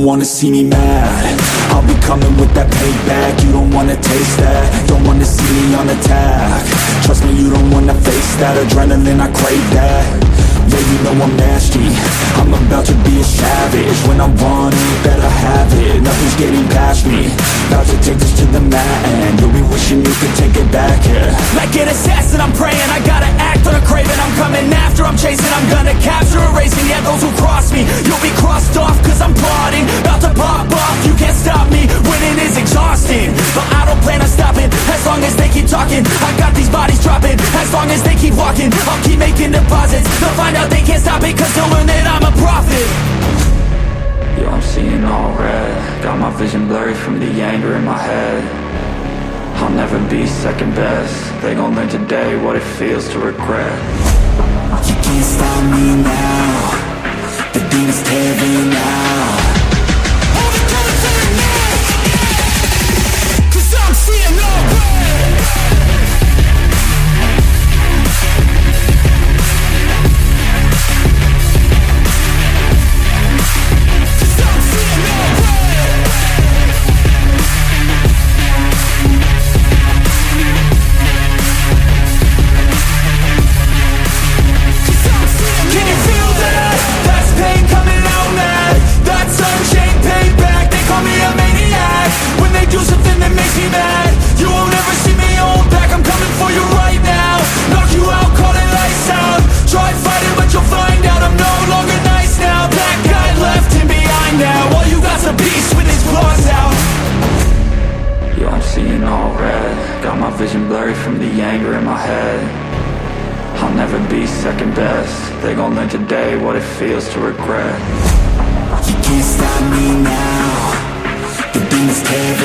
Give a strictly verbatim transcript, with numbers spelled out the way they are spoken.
wanna see me mad. I'll be coming with that payback. You don't wanna taste that. Don't wanna see me on attack. Trust me, you don't wanna face that. Adrenaline, I crave that. Yeah, you know I'm nasty. I'm about to be a savage. When I want it, better have it. Nothing's getting past me. About to take this to the mat, and you'll be wishing you could take it back, yeah. Like an assassin, I'm praying. I gotta act on a craving. I'm coming after, I'm chasing. I'm gonna capture, erasing. Yeah, those who cross me, you'll be crossed off, cause I'm plotting. About to pop off, you can't stop me. Winning is exhausting, but I don't plan on stopping. As long as they keep talking, I got these bodies dropping. As long as they keep walking, I'll keep making deposits. They'll find out they can't stop it, cause they'll learn that I'm a prophet. Yo, I'm seeing all red. Got my vision blurry from the anger in my head. I'll never be second best. They gon' learn today what it feels to regret. You can't stop me now. The demons tearing out. Hold it, hold it, hold it now, cause I'm seeing all red. Vision blurry from the anger in my head. I'll never be second best. They gon' learn today what it feels to regret. You can't stop me now. The demons tear